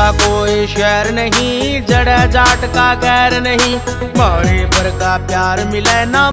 का कोई शहर नहीं, जड़ जाट का गैर नहीं, मारे पर का प्यार मिले ना